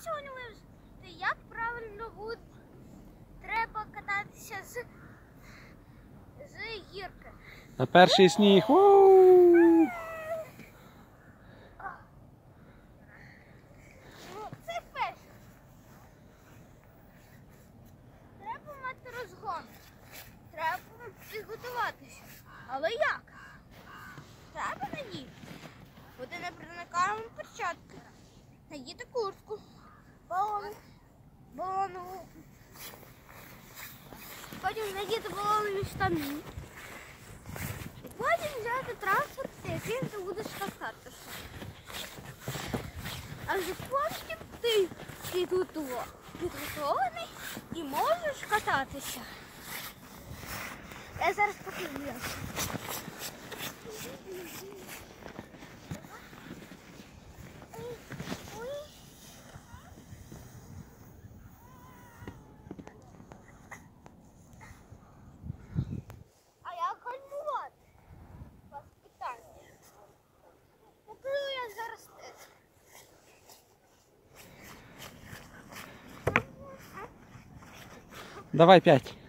сьогодні вивезти, як правильно буде. Треба кататися з гірки. На перший сніг. У-у-у! Ну, це перше. Треба мати розгон. Треба підготуватися. Але як? Треба надіти. Буде непроникаємо перчатки. Надіти куртку. Балонову. Потім надіти балонові штани. І потім взяти транспорт, яким ти будеш кататися. А вже потім ти підготований і можеш кататися. Я зараз покажу. А як гальмувати? У вас питання. Покажу я зараз теж. Давай 5.